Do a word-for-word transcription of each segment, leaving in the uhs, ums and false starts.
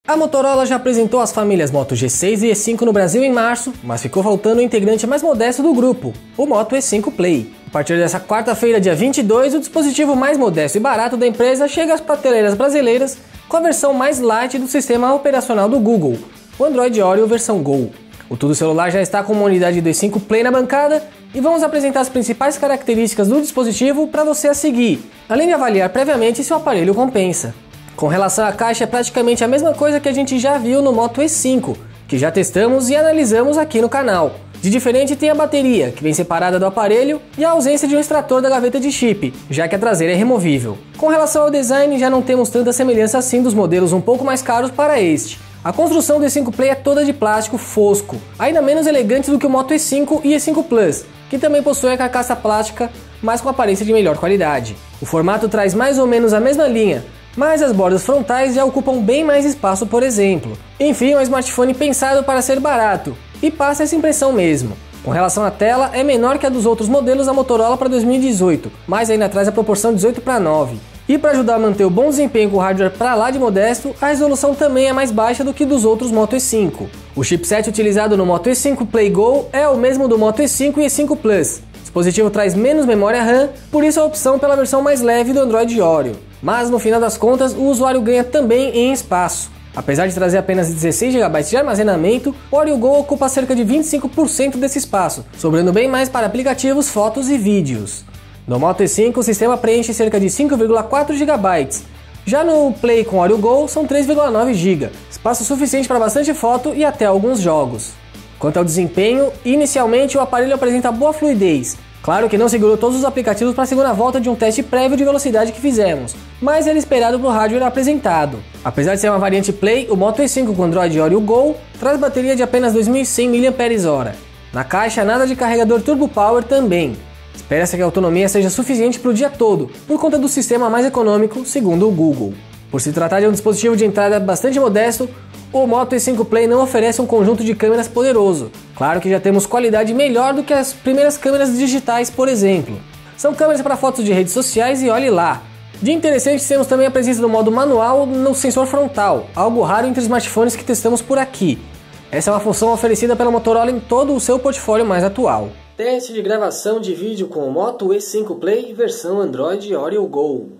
A Motorola já apresentou as famílias Moto G seis e E cinco no Brasil em março, mas ficou faltando o integrante mais modesto do grupo, o Moto E cinco Play. A partir dessa quarta-feira, dia vinte e dois, o dispositivo mais modesto e barato da empresa chega às prateleiras brasileiras com a versão mais light do sistema operacional do Google, o Android Oreo versão Go. O Tudo Celular já está com uma unidade do E cinco Play na bancada e vamos apresentar as principais características do dispositivo para você a seguir, além de avaliar previamente se o aparelho compensa. Com relação à caixa, é praticamente a mesma coisa que a gente já viu no Moto E cinco, que já testamos e analisamos aqui no canal. De diferente tem a bateria, que vem separada do aparelho, e a ausência de um extrator da gaveta de chip, já que a traseira é removível. Com relação ao design, já não temos tanta semelhança assim dos modelos um pouco mais caros para este. A construção do E cinco Play é toda de plástico fosco, ainda menos elegante do que o Moto E cinco e E cinco Plus, que também possui a carcaça plástica, mas com aparência de melhor qualidade. O formato traz mais ou menos a mesma linha, mas as bordas frontais já ocupam bem mais espaço, por exemplo. Enfim, é um smartphone pensado para ser barato, e passa essa impressão mesmo. Com relação à tela, é menor que a dos outros modelos da Motorola para dois mil e dezoito, mas ainda traz a proporção dezoito para nove. E para ajudar a manter o bom desempenho com o hardware para lá de modesto, a resolução também é mais baixa do que dos outros Moto E cinco. O chipset utilizado no Moto E cinco Play Go é o mesmo do Moto E cinco e E cinco Plus. O dispositivo traz menos memória RAM, por isso a opção pela versão mais leve do Android Oreo. Mas no final das contas, o usuário ganha também em espaço. Apesar de trazer apenas dezesseis gigabytes de armazenamento, o Oreo Go ocupa cerca de vinte e cinco por cento desse espaço, sobrando bem mais para aplicativos, fotos e vídeos. No Moto E cinco, o sistema preenche cerca de cinco vírgula quatro gigabytes. Já no Play com Oreo Go, são três vírgula nove gigabytes, espaço suficiente para bastante foto e até alguns jogos. Quanto ao desempenho, inicialmente o aparelho apresenta boa fluidez. Claro que não segurou todos os aplicativos para a segunda volta de um teste prévio de velocidade que fizemos, mas ele é esperado para o hardware apresentado. Apesar de ser uma variante Play, o Moto E cinco com Android Oreo Go traz bateria de apenas dois mil e cem miliampères-hora. Na caixa, nada de carregador Turbo Power também. Espera-se que a autonomia seja suficiente para o dia todo, por conta do sistema mais econômico, segundo o Google. Por se tratar de um dispositivo de entrada bastante modesto, o Moto E cinco Play não oferece um conjunto de câmeras poderoso. Claro que já temos qualidade melhor do que as primeiras câmeras digitais, por exemplo. São câmeras para fotos de redes sociais e olhe lá. De interessante, temos também a presença do modo manual no sensor frontal, algo raro entre os smartphones que testamos por aqui. Essa é uma função oferecida pela Motorola em todo o seu portfólio mais atual. Teste de gravação de vídeo com o Moto E cinco Play versão Android Oreo Go.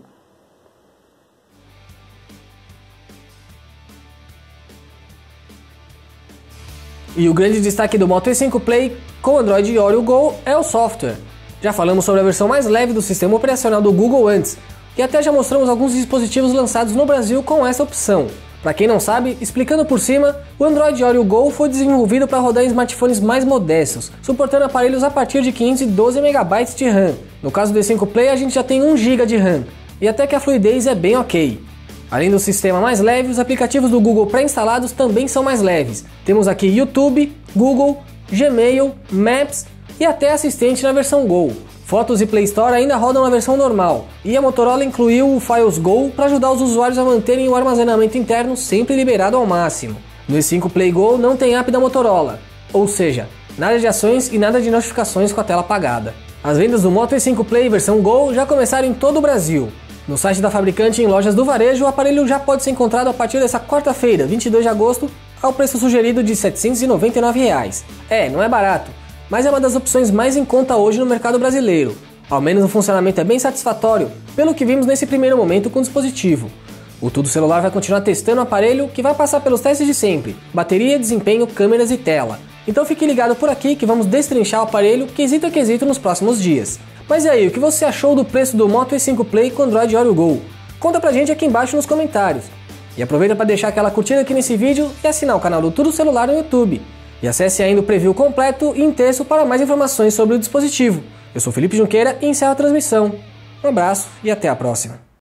E o grande destaque do Moto E cinco Play com Android Oreo Go é o software. Já falamos sobre a versão mais leve do sistema operacional do Google antes, e até já mostramos alguns dispositivos lançados no Brasil com essa opção. Para quem não sabe, explicando por cima, o Android Oreo Go foi desenvolvido para rodar em smartphones mais modestos, suportando aparelhos a partir de quinhentos e doze megabytes de RAM. No caso do E cinco Play, a gente já tem um giga de RAM, e até que a fluidez é bem ok. Além do sistema mais leve, os aplicativos do Google pré-instalados também são mais leves. Temos aqui YouTube, Google, Gmail, Maps e até Assistente na versão Go. Fotos e Play Store ainda rodam na versão normal, e a Motorola incluiu o Files Go para ajudar os usuários a manterem o armazenamento interno sempre liberado ao máximo. No E cinco Play Go não tem app da Motorola, ou seja, nada de ações e nada de notificações com a tela apagada. As vendas do Moto E cinco Play versão Go já começaram em todo o Brasil. No site da fabricante e em lojas do varejo, o aparelho já pode ser encontrado a partir dessa quarta-feira, vinte e dois de agosto, ao preço sugerido de setecentos e noventa e nove reais. É, não é barato, mas é uma das opções mais em conta hoje no mercado brasileiro. Ao menos o funcionamento é bem satisfatório, pelo que vimos nesse primeiro momento com o dispositivo. O Tudo Celular vai continuar testando o aparelho, que vai passar pelos testes de sempre: bateria, desempenho, câmeras e tela. Então fique ligado por aqui que vamos destrinchar o aparelho quesito a quesito nos próximos dias. Mas e aí, o que você achou do preço do Moto E cinco Play com Android Oreo Go? Conta pra gente aqui embaixo nos comentários. E aproveita para deixar aquela curtida aqui nesse vídeo e assinar o canal do Tudo Celular no YouTube. E acesse ainda o preview completo e em texto para mais informações sobre o dispositivo. Eu sou Felipe Junqueira e encerro a transmissão. Um abraço e até a próxima.